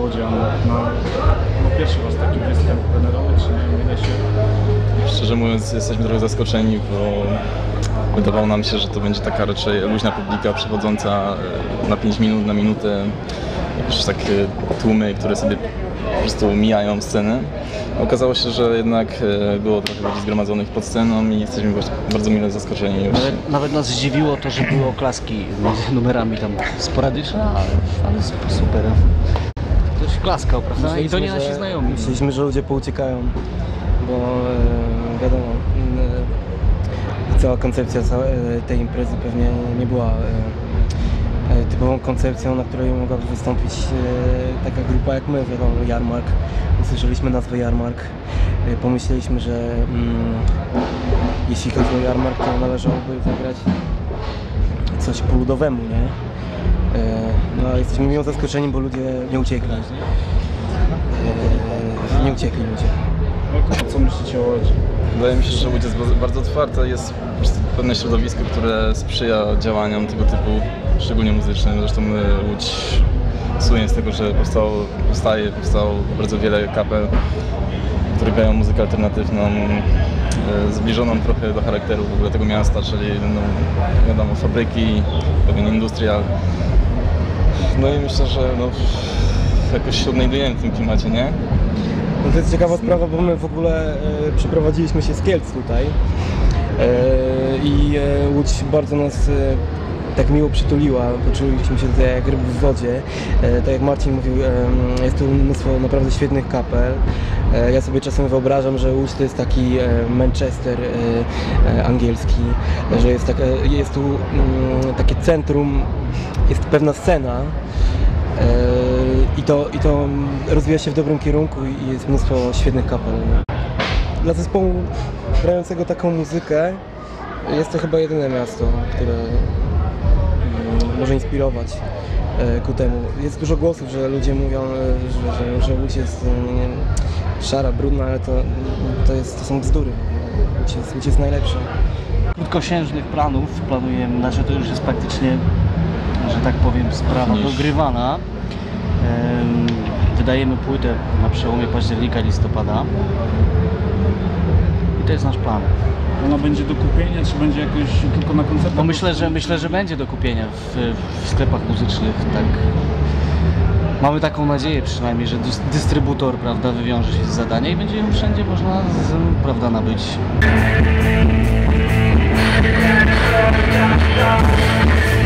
Łodzian na pierwszy was taki występ plenerowy, czy nie? Mienia się? Szczerze mówiąc, jesteśmy trochę zaskoczeni, bo wydawało nam się, że to będzie taka raczej luźna publika przechodząca na 5 minut, na minutę. Jakieś takie tłumy, które sobie po prostu mijają scenę. Okazało się, że jednak było trochę ludzi zgromadzonych pod sceną i jesteśmy bardzo mile zaskoczeni już. Nawet nas zdziwiło to, że były oklaski między numerami tam sporadyczne, ale super. Ktoś klaskał, prawda? I to nie nasi znajomi. Myśleliśmy, że ludzie pouciekają, bo wiadomo, cała koncepcja tej imprezy pewnie nie była typową koncepcją, na której mogłaby wystąpić taka grupa jak my, wiadomo, Jarmark. Usłyszeliśmy nazwę Jarmark, pomyśleliśmy, że jeśli chodzi o Jarmark, to należałoby zagrać coś po ludowemu, nie? No a jesteśmy miło zaskoczeni, bo ludzie nie uciekli. Nie uciekli ludzie. A co myślicie o Łodzi? Wydaje mi się, że Łódź jest bardzo otwarta, jest po prostu pewne środowisko, które sprzyja działaniom tego typu, szczególnie muzycznym. Zresztą Łódź słynie z tego, że powstało bardzo wiele kapel, które grają muzykę alternatywną, zbliżoną trochę do charakteru w ogóle tego miasta, czyli no, wiadomo, fabryki, pewien industrial. No i myślę, że no, jakoś się odnajdujemy w tym klimacie, nie? No to jest ciekawa sprawa, bo my w ogóle przeprowadziliśmy się z Kielc tutaj i Łódź bardzo nas tak miło przytuliła, poczuliśmy się tutaj jak ryby w wodzie. Tak jak Marcin mówił, jest tu mnóstwo naprawdę świetnych kapel. Ja sobie czasem wyobrażam, że Łódź to jest taki Manchester angielski, że jest tu takie centrum, jest pewna scena. I to rozwija się w dobrym kierunku i jest mnóstwo świetnych kapel. Dla zespołu grającego taką muzykę jest to chyba jedyne miasto, które może inspirować ku temu. Jest dużo głosów, że ludzie mówią, że Łódź jest szara, brudna, ale to są bzdury. Łódź jest najlepsza. Krótkosiężnych planów planujemy, znaczy to już jest praktycznie, że tak powiem, sprawa dogrywana. Wydajemy płytę na przełomie października, listopada i to jest nasz plan. Ona będzie do kupienia, czy będzie jakoś tylko na koncertach? No myślę, że będzie do kupienia w sklepach muzycznych, tak. Mamy taką nadzieję przynajmniej, że dystrybutor, prawda, wywiąże się z zadania i będzie ją wszędzie można, prawda, nabyć.